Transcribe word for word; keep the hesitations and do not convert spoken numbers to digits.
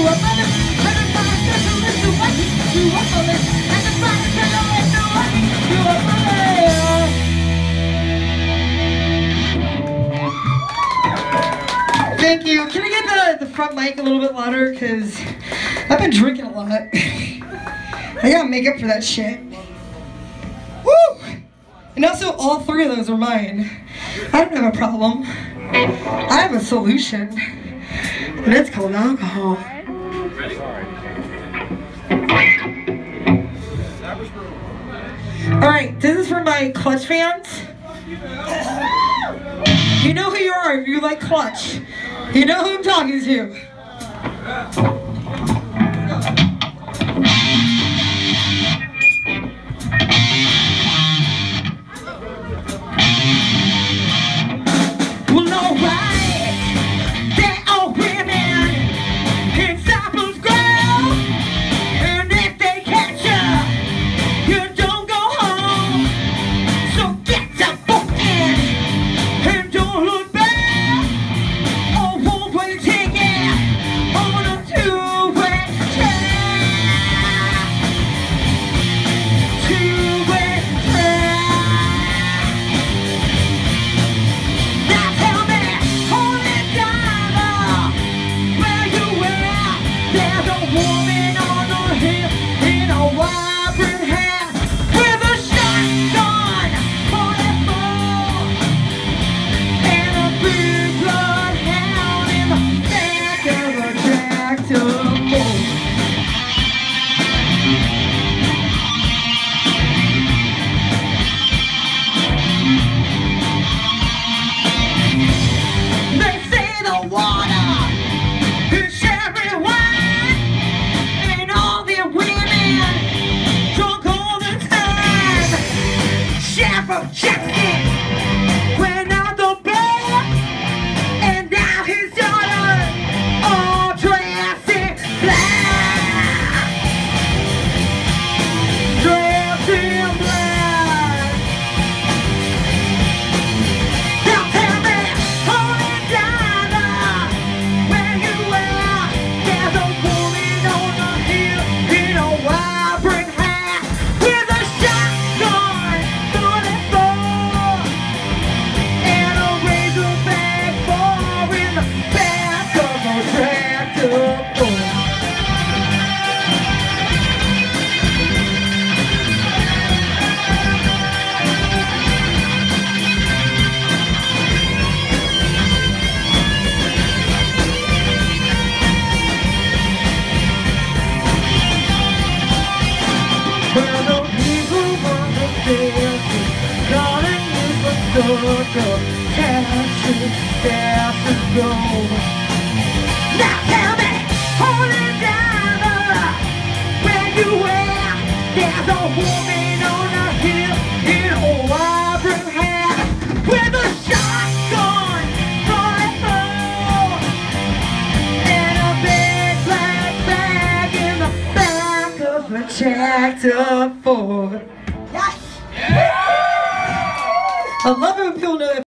a brother, and the father says to listen what to a brother, and the father says to listen what to a brother. Thank you. Can I get the, the front mic a little bit louder? Because I've been drinking a lot. I gotta make up for that shit. Woo! And also, all three of those are mine. I don't have a problem. I have a solution. And it's called alcohol. Alright, this is for my Clutch fans. You know who you are if you like Clutch. You know who I'm talking to. Well, alright, there are women in Cypress Grove, and if they catch you, you don't go home. So get your book in and don't look back, or won't wait ticket on a two-way track. Two-way track. Now tell me, holy diver, where you at? There's a woman on the hill in a vibrant hat with a shotgun on her phone and a big bloodhound in the back of a tractor. They say the water is sherry wine, and all the women drunk all the time. Sheriff Jackson went out the back, and now his daughter all dressed in black. Dressed in black. Now tell me, holy diver, where you at? There's a woman on the hill in a vibrant hat with a shotgun forty-four and a razorback bar in the back of a tractor. Well, the people on the field calling you for social catching staff and go. Now tell me, holy diver, where you at? There's a woman on the hill in a vibrant hat with a shotgun rifle and a big black bag in the back of a tractor Ford. Yes! I love it when people know